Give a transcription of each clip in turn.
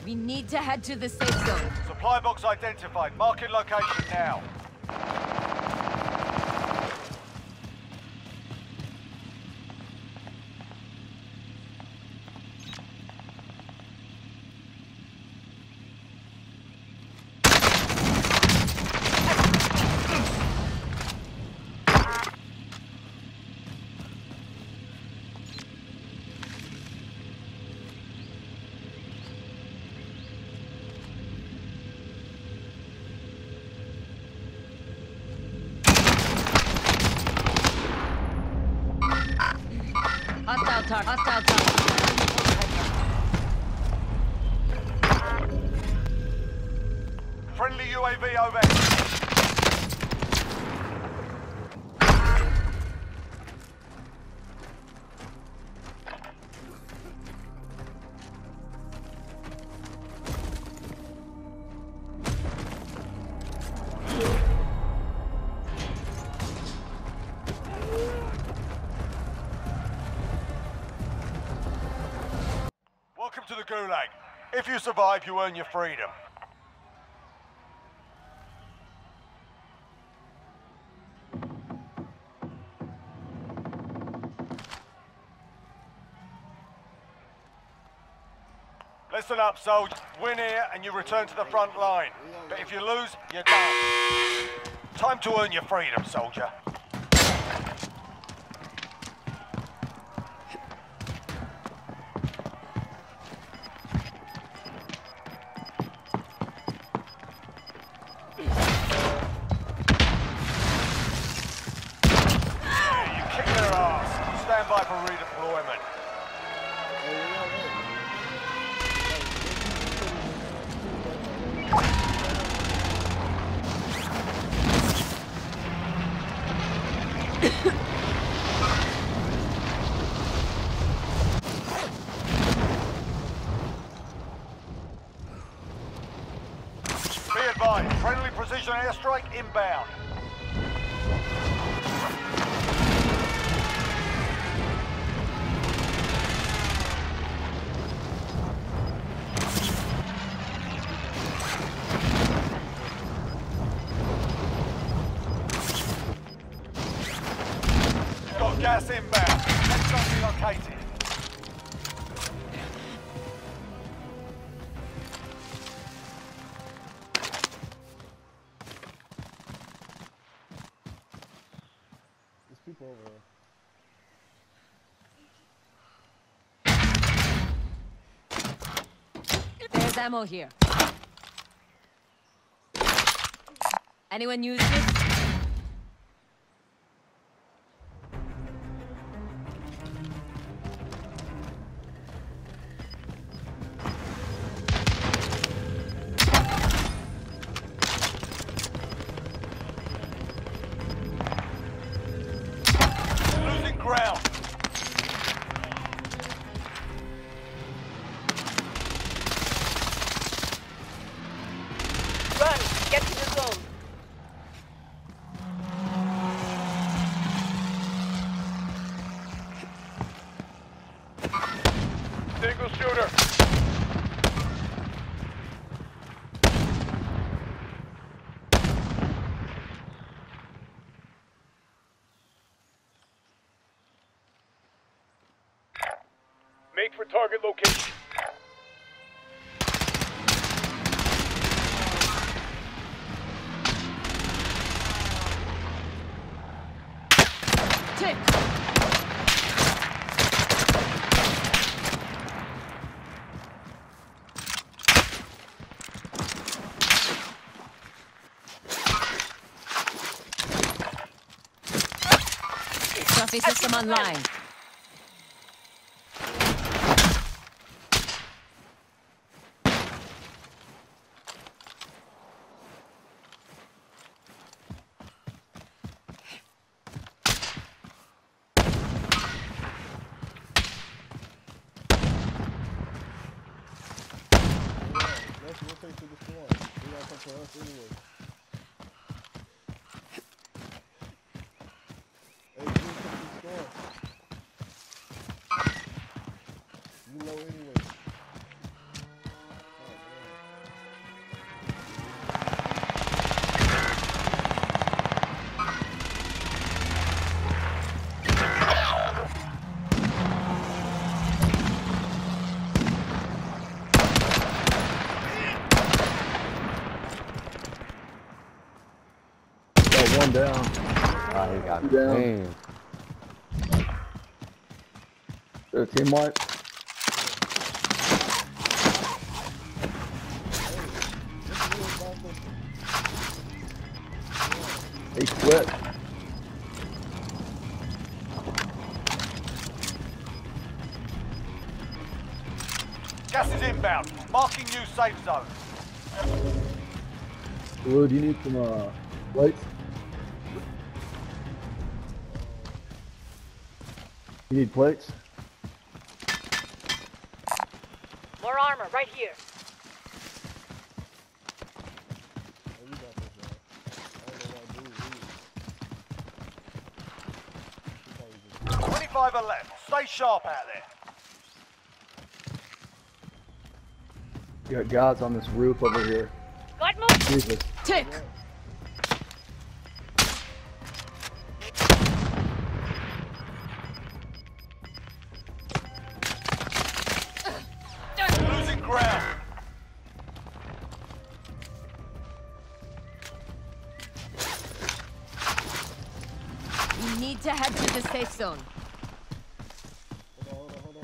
We need to head to the safe zone. Supply box identified. Marking location now. Hostile target. Friendly UAV over. Welcome to the Gulag. If you survive, you earn your freedom. Listen up, soldier. Win here and you return to the front line. But if you lose, you're done. Time to earn your freedom, soldier. Stand by for redeployment. Be advised, friendly precision airstrike inbound. Gas inbound. Next zone relocated. There's people over there. There's ammo here. Anyone use this? Ground. Run! Get to the zone! Single shooter. Make for target location. Tick. Trophy system online. Let's rotate to the storm. They gotta come for us anyway. Hey, you come to the storm. You low anyway. Oh, One down. Ah, he got me. Down. Damn. The team wipe. He quit. Gas is inbound. Marking new safe zone. Blue, do you need some plates? You need plates? More armor right here. 25 are left. Stay sharp out there. You got guys on this roof over here. Got move. Jesus. Tick. Losing ground. We need to head to the safe zone. Hold on.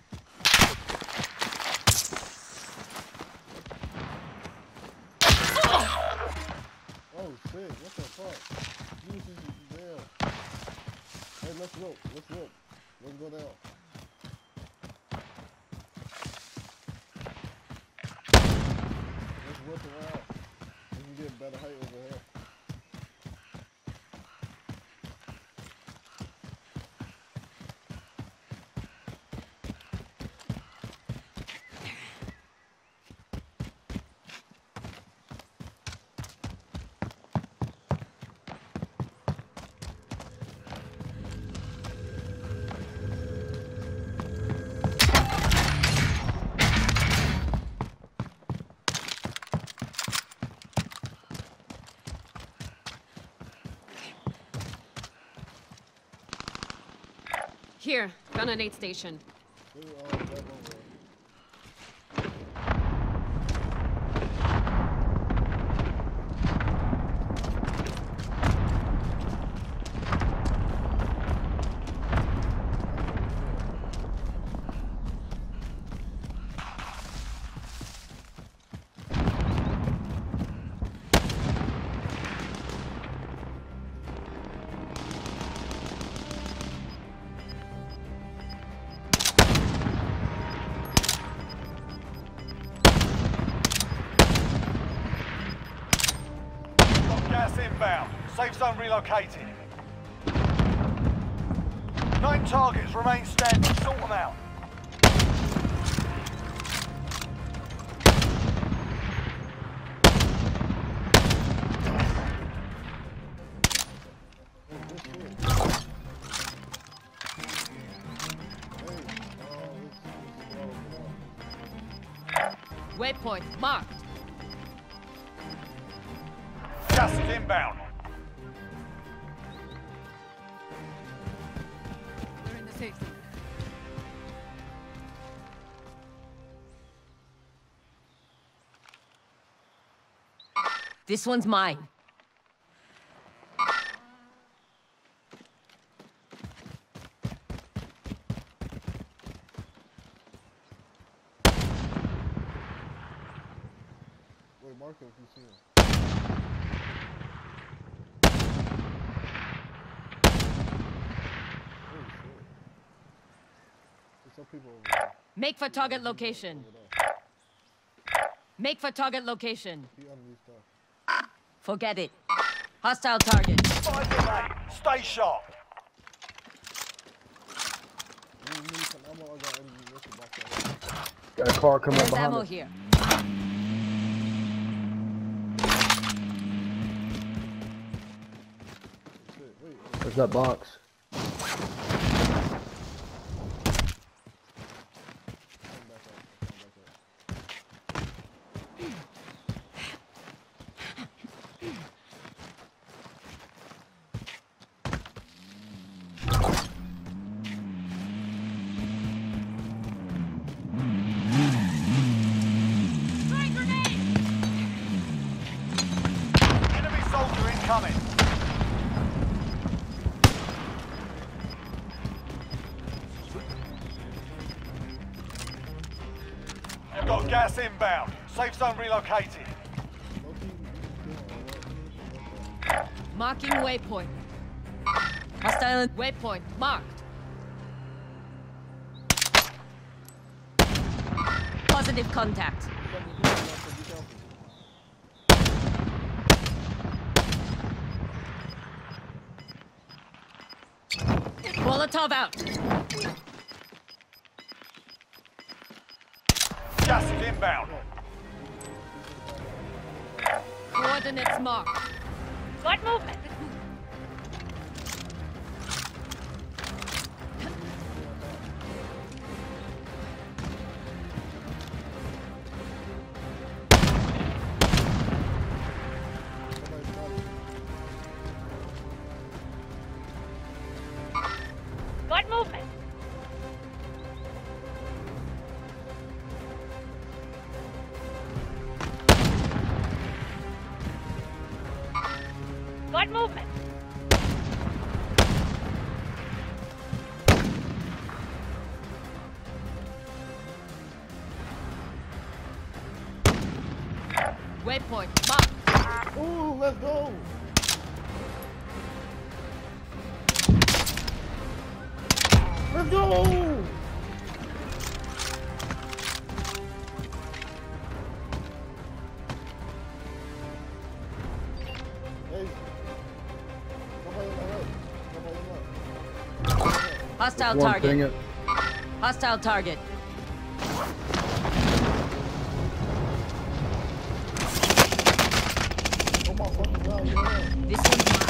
Oh shit, what the fuck? Jesus is there. Hey, let's look. Let's go down. Let's whip around. We can get better height over here. Here, gun at aid station. That one way. Gas inbound. Safe zone relocated. 9 targets remain standing. Sort them out. Waypoint marked. Gas is inbound. We're in the safe zone. This one's mine. Wait, Marco, if you see him. Oh shit. There's some people over there. Make for target location. Make for target location. He underneath stuff. Forget it. Hostile target. 5 to 8. Stay sharp. You need some ammo, I got ammunition back there. Got a car coming up There's behind ammo us. here. Shit, wait. Where's that box? Come back up. Enemy soldier incoming. Got gas inbound. Safe zone relocated. Marking waypoint. Hostile waypoint marked. Positive contact. Molotov out. Gas is inbound. Coordinates marked. Got movement. Got movement. Got movement. Waypoint marked. Ooh, let's go. Let's go. Hey. Nobody in the hood. Nobody in the hood. Hostile One thing target. Hostile target. Oh my fucking God, yeah. This one's marked.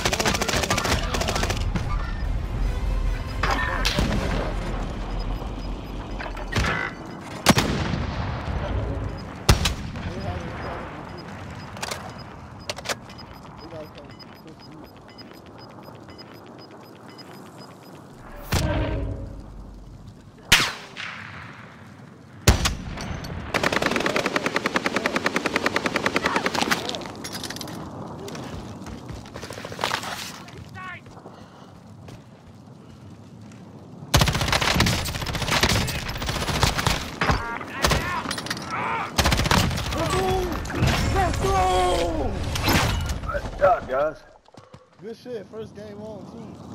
Good job, guys. Good shit. First game on, too.